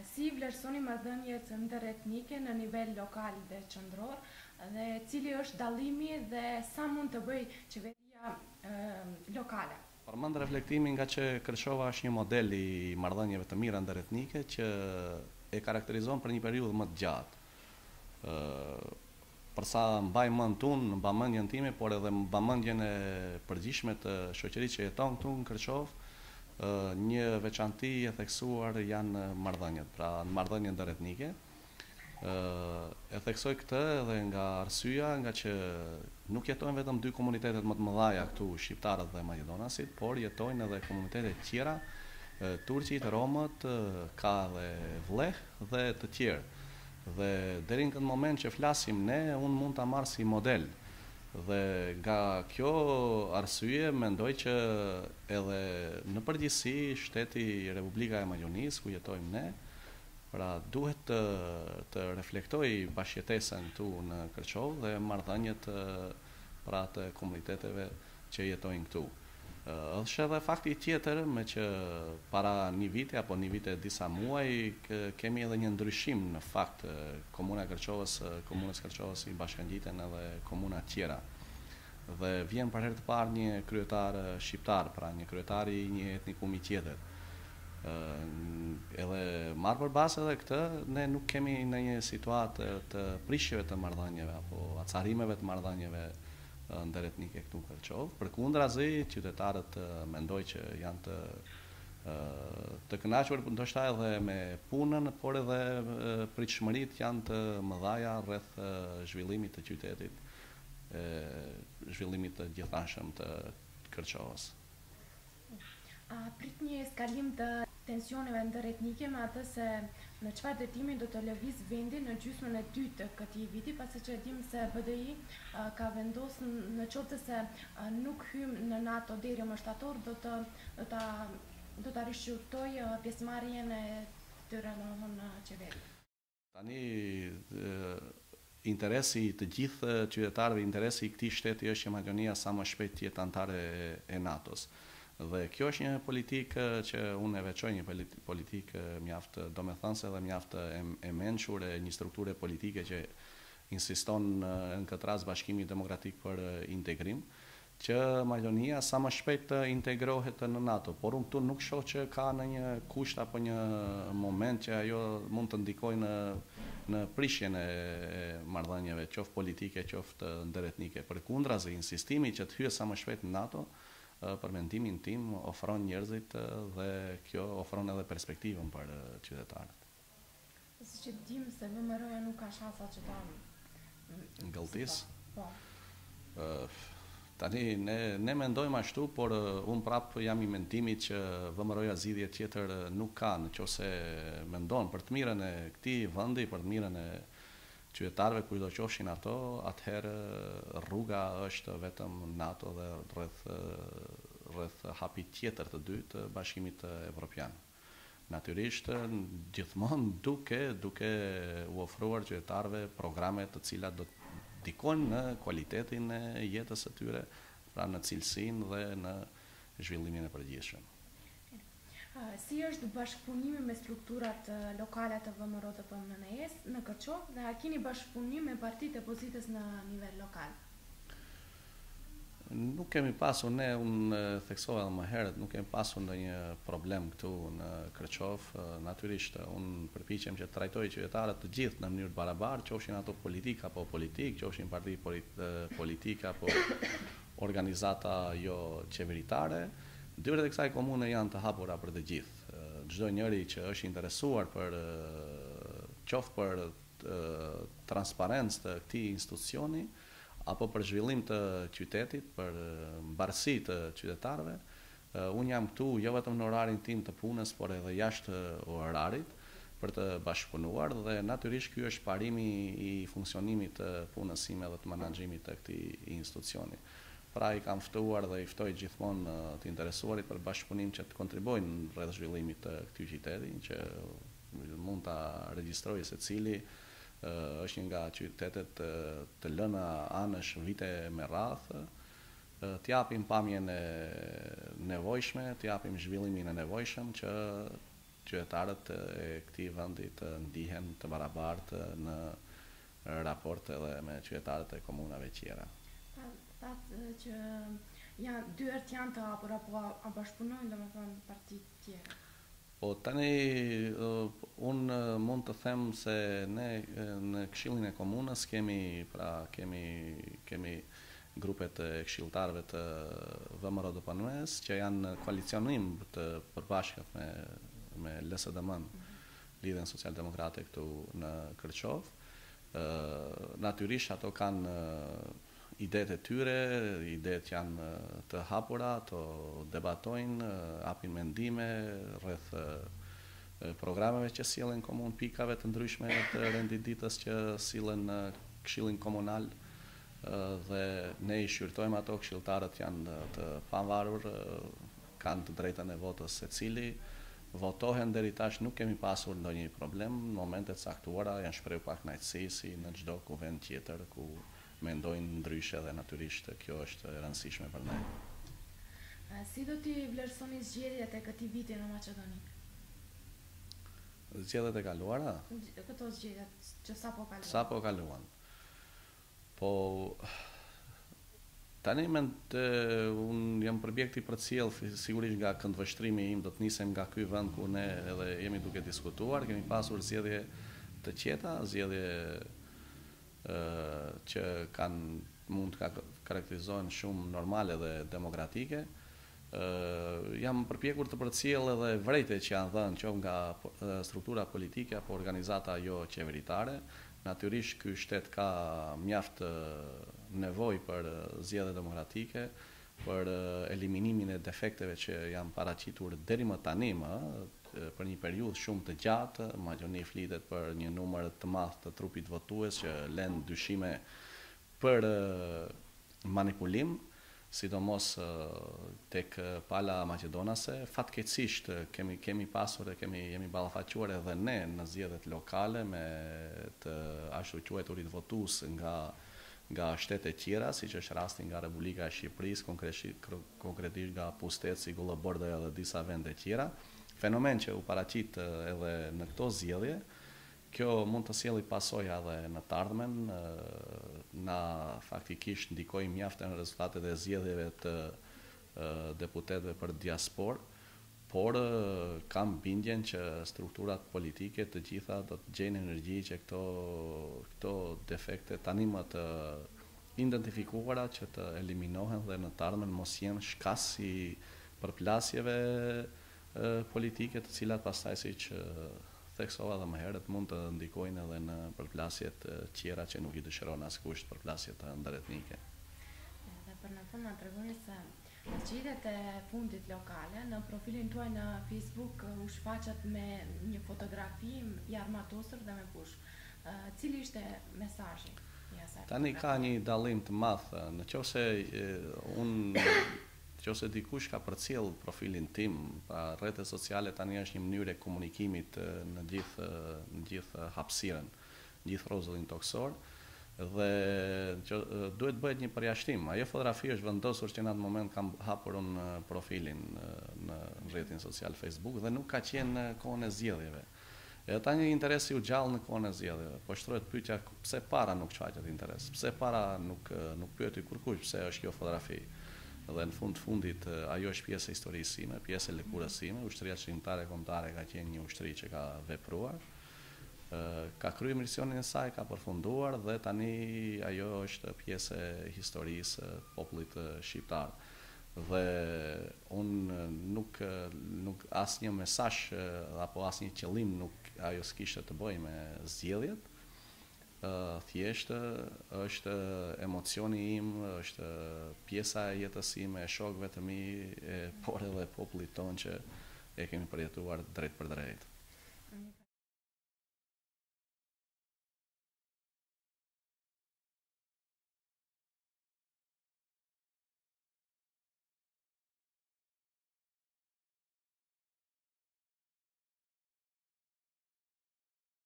Si vlerësoni marrëdhëniet interetnike në nivel lokal dhe qendror dhe cili është dallimi dhe sa mund të bëj qeveria lokale? Përmend reflektimin nga që Kërçova është një model i marrëdhënieve të mira ndëretnike që e karakterizon për një periudhë më të gjatë. Ë Përsa mbaj mend unë, në mbamendjen time, por edhe mbamendjen e përgjithshme të shoqërisë që jeton këtu në Kërçovë, një veçanti e theksuar janë marrëdhëniet, pra në marrëdhënie ndëretnike. E theksoj këtë edhe nga arsyeja nga që nuk jetojnë vetëm dy komunitetet më të mëdha këtu, shqiptarët dhe maqedonasit, por jetojnë edhe komunitete tjera, turqit, romët, ka dhe vleh dhe të tjerë. Dhe deri në këtë moment që flasim ne, unë mund ta marr si model. Dhe nga kjo arsye mendoj që edhe në përgjithësi shteti Republika e Maqedonisë ku jetojmë ne, pra duhet të reflektoj bashkëjetesën këtu në Kërçovë dhe marrëdhëniet pra të komuniteteve që jetojnë këtu. Është edhe fakti tjetër me që para një viti apo një vite disa muaj kemi edhe një ndryshim në fakt komunës Kërçovës i bashkangjiten edhe komuna tjera. Dhe vjen për herë të parë një kryetar shqiptar, pra një kryetar i një etnikumi tjetër. Edhe marrë për bazë edhe këtë, ne nuk kemi në një situatë të prishjeve të marrëdhënieve apo acarimeve të marrëdhënieve ndëretnike këtu në Kërçovë. Përkundrazi, qytetarët mendoj që janë të kënaqur ndoshta edhe me punën, por edhe pritshmëritë janë të mëdha rreth zhvillimit të qytetit, zhvillimit të gjithanshëm të Kërçovës. A prit një eskalim të tensioneve ndëretnike me atë se në çfarë detimi do të lëviz vendi në gjysmën e dytë të këtij viti, pasi që dim se BDI ka vendosur në qoftë se nuk hym në NATO deri më shtator do ta rishqyrtoj pjesëmarrjen e tyre në qeveri. Tani interesi të gjithë qytetarëve, interesi i këtij shteti është që Maqedonia sa më shpejt të jetë anëtare e NATO-s. Dhe kjo është një politikë që unë e veçoj, një politikë mjaft domethënëse dhe mjaft e mençur, e një strukture politike që insiston në këtë rast Bashkimi Demokratik për Integrim, që Maqedonia sa më shpejt të integrohet në NATO. Por unë këtu nuk shoh që ka në një kusht apo një moment që ajo mund të ndikojë në prishjen e marrëdhënieve, qoftë politike, qoftë ndëretnike. Përkundrazi, insistimi që të hyjë sa më shpejt në NATO, për mendimin tim ofron njerëzit dhe kjo ofron edhe perspektivën për qytetarët. Si që dim se VMRO-ja nuk ka shansa që ta ngëlltis. Po. Tani ne mendojmë ashtu, por unë prap jam i mendimit që VMRO-ja zgjidhje tjetër nuk ka, nëse mendon për të mirën e këtij vendi, për të mirën e qytetarëve kush do qofshin ato, atëherë rruga është vetëm NATO dhe rreth hapit tjetër të dytë të Bashkimit Evropian. Natyrisht, gjithmonë duke u ofruar qytetarëve programe të cilat do të ndikojnë në cilëtetin e jetës së tyre, pra në cilësinë dhe në zhvillimin e përgjithshëm. Si është bashkëpunimi me strukturat lokale të VMRO të PMNE-s në Kërçovë dhe a keni bashkëpunim me partitë opozitës në nivel lokal? Nuk kemi pasur, unë theksova edhe më herët, nuk kemi pasur ndonjë problem këtu në Kërçovë. Natyrisht, unë përpiqem që të trajtoj qytetarët të gjithë në mënyrë të barabartë, qofshin ato politik apo politik, qofshin parti politike apo organizata jo qeveritare. Dyert e kësaj komune janë të hapura për të gjithë. Çdo njeri që është interesuar qoftë për transparencë të këtij institucioni apo për zhvillim të qytetit, për mbarësi të qytetarëve, unë jam këtu jo vetëm në orarin tim të punës, por edhe jashtë orarit për të bashkëpunuar dhe natyrisht ky është parimi i funksionimit të punës sime dhe të menaxhimit të këtij institucioni. Pra i kam ftuar dhe i ftoj gjithmonë të interesuarit për bashkëpunim që të kontribojnë rreth zhvillimit të këtij qyteti, që mund ta regjistrojë secili, është një nga qytetet të lëna anësh vite me radhë, të japim pamjen e nevojshme, të japim zhvillimin e nevojshëm që qytetarët e këtij vendi të ndihen të barabartë në raport edhe me qytetarët e komunave tjera. Thatë që dyert janë të hapura, po a bashkëpunojnë domethënë partitë tjera? Po tani unë mund të them se ne në Këshillin e Komunës kemi grupet e këshilltarëve të VMRO DPN-s që janë në koalicionim të përbashkët me LSDM-n, Lidhjen Social-Demokrate këtu në Kërçov. Natyrisht ato kanë idetë e tyre, idetë janë të hapura, të debatojnë, hapin mendime rreth programeve që sillen komunë, pikave të ndryshme të rendititës që sillen në Këshillin Komunal, dhe ne i shqyrtojmë ato. Këshilltarët janë të pavarur, kanë të drejtën e votës secili, votohen deri tash, nuk kemi pasur ndonjë problem. Në momentet caktuara janë shprehur pak kënaqësi si në çdo kuvend tjetër ku mendojnë ndryshe dhe natyrisht kjo është e rëndësishme për ne. Si do t'i vlerësoni zgjedhjet e këtij viti në Maqedoni? Zgjedhjet e kaluara? Këto zgjedhjet që sapo kaluan. Po tani unë jam përpjekti për cilë, sigurisht nga këndvështrimi im do të nisem nga ky vend ku ne edhe jemi duke diskutuar. Kemi pasur zgjedhje të qeta, zgjedhje që mund të karakterizohen shumë normale dhe demokratike. Jam përpjekur të përcjell edhe vërejtjet që janë dhënë qoftë nga struktura politike apo organizata jo qeveritare. Natyrisht ky shtet ka mjaft nevojë për zgjedhje demokratike, për eliminimin e defekteve që janë paraqitur deri më tani, për një periudhë shumë të gjatë. Maqedoni flitet për një numër të madh të trupit votues që lën dyshime për manipulim, sidomos tek pala maqedonase. Fatkeqësisht kemi pasur dhe jemi ballafaquar edhe ne në zgjedhjet lokale me të ashtu quajturit votues nga shtete tjera, siç është rasti nga Republika e Shqipërisë, konkretisht nga Pusteci, Gullëbordë dhe disa vende tjera. Fenomen që u paraqit edhe në këto zgjedhje. Kjo mund të sjellë pasoja edhe në të ardhmen. Na faktikisht ndikoi mjaft në rezultatet e zgjedhjeve të deputetëve për diasporë, por kam bindjen që strukturat politike të gjitha do të gjejnë energji që këto defekte tani më të identifikuara që të eliminohen dhe në të ardhmen mos jenë shkas i përplasjeve politike, të cilat pastaj siç theksova dhe më herët mund të ndikojnë edhe në përplasjet tjera që nuk i dëshiron askush, përplasjet ndëretnike. Dhe për në fund na tregoni se në zgjedhjet e fundit lokale, në profilin tuaj në Facebook u shfaqet me një fotografi i armatosur dhe me pushk. Cili ishte mesazhi i asaj? Tani ka një dallim të madh. Nëse dikush ka përcjell profilin tim, pa rrjetet sociale tani është një mënyrë e komunikimit në gjithë hapësirën, gjithë rrozullin toksor, dhe duhet bëhet një përjashtim. Ajo fotografi është vendosur që në atë moment kam hapur unë profilin në rrjetin social Facebook dhe nuk ka qenë në kohën e zgjedhjeve. Edhe tani interesi u gjallë në kohën e zgjedhjeve. Po shtrohet pyetja pse para nuk shfaqet interes, pse para nuk pyeti kurkush pse është kjo fotografi. Dhe në fundit ajo është pjesë e historisë sime, pjesë e lëkurës sime. Ushtria Shqiptare Kombëtare ka qenë një ushtri që ka vepruar, ka kryer misionin e saj, ka përfunduar dhe tani ajo është pjesë e historisë popullit shqiptar. Dhe unë nuk asnjë mesazh apo asnjë qëllim nuk ajo s'kishte të bëjë me zgjedhjet. Thjesht është emocioni im, është pjesa e jetës ime, e shokëve të mi, por edhe popullit tonë që e kemi përjetuar drejt për drejt.